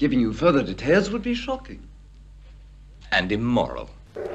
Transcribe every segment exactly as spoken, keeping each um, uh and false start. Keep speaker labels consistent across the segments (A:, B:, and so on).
A: Giving you further details would be shocking.
B: And immoral.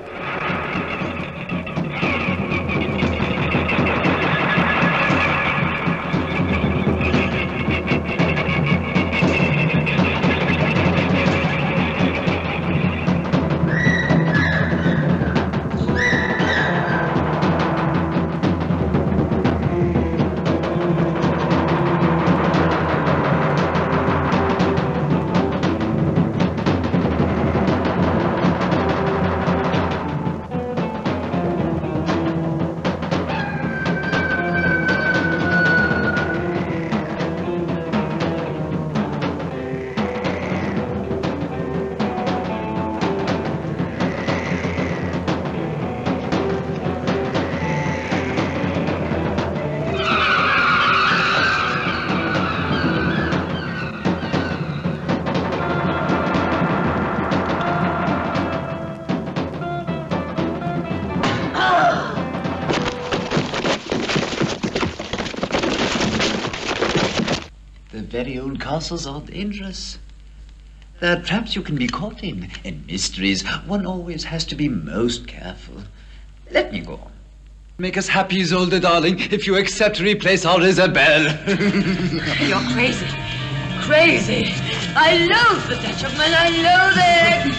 C: Very old castles are dangerous. There are traps you can be caught in, and mysteries. One always has to be most careful. Let me go on.
A: Make us happy, Isolde, darling, if you accept to replace our Isabel.
D: You're crazy. Crazy. I loathe the Dutch of men. I loathe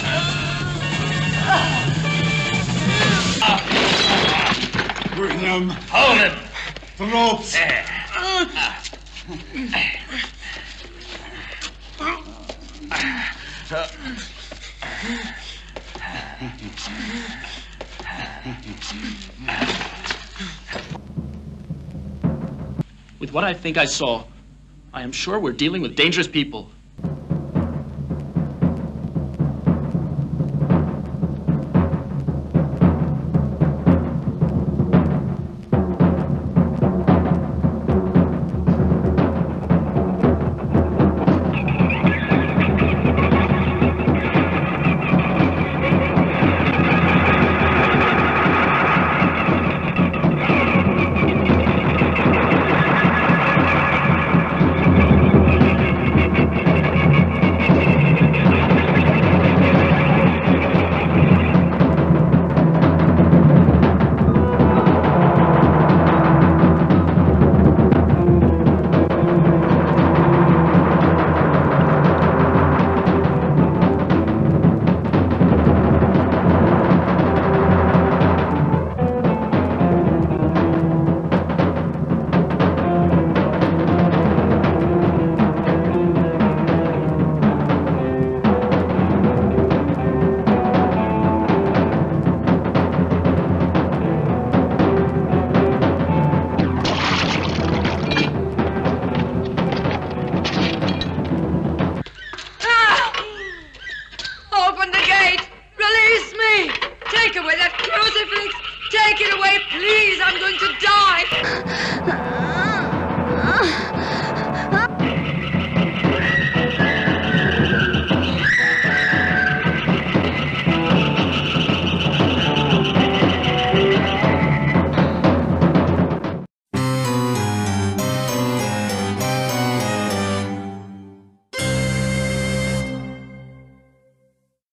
E: it. Bring him.
B: Hold him.
E: The ropes.
F: With what I think I saw, I am sure we're dealing with dangerous people.